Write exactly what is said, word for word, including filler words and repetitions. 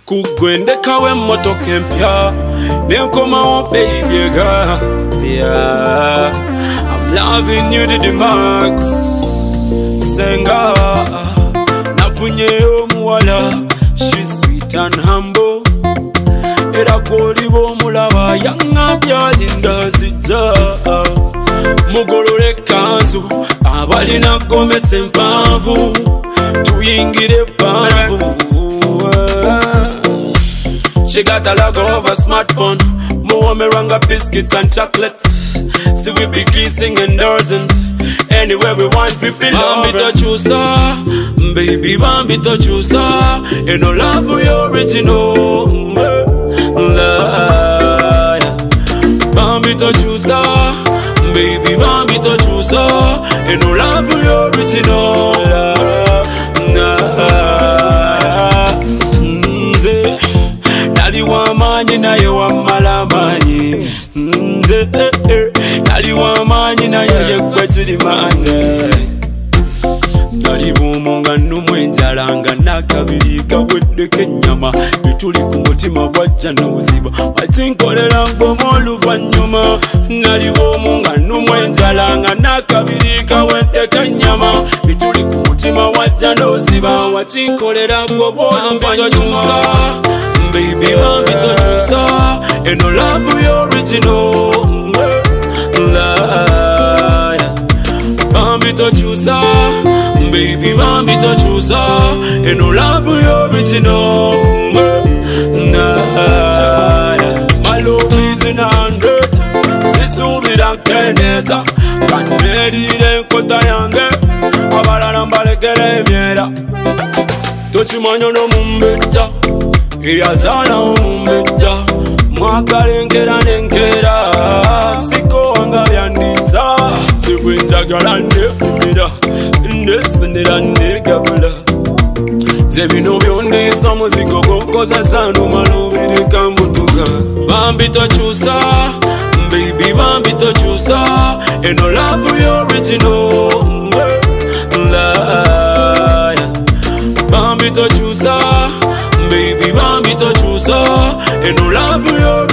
kugwendeka we motoka empya nenkomawo baby girl. Yeah, I'm loving you to the max. Senga nafunye omuwala, she's sweet and humble. Era koli bomulaba yangambya linda sijja mugolole kanzu abalina gomesa empanvu tuyingire panvu. She got a logo of a smartphone, more meranga biscuits and chocolates. See we be kissing in dozens. Anywhere we want, we be loving. Bambi Tokyusa, baby Bambi Tokyusa, you know love for your original. Bambi Tokyusa, baby Bambi Tokyusa, you know love for your original. Nze nali wamanyi naye wamala manyi. Nze nali wamanyi naye yekwe sirimange. Nali bumu nga nnumwa enjala nga nakabiri kaweddeko ennyama bituli ku mutima bwajja n'obuziba wakinkolera ngoma oluvannyuma. Nali bumu nga nnumwa enjala nga nakabiri kaweddeko ennyama bituli ku mutima wajja n'obuziba wakinkolera ngoma oluvannyuma. Baby Bambi Tokyusa, you know love for your original. Bambi Tokyusa, baby Bambi Tokyusa, you know love for your original. My love is in a hundred, sisubira nkeneza kannerire enkota yange abalala mbalekera emyera. Tokimanya n'omumbejja eyazaala omumbejja mwakalenkera nenkera siko wanga byandisa sibwe njagala ndepimira ndesenera ndegabula ze bino byondiisa muzigo gwokozesa n'omala obireka mbutuga. Bambi Tokyusa, baby Bambi Tokyusa, eno love your original. Bambi Tokyusa, baby Bambi Tokyusa, eno love your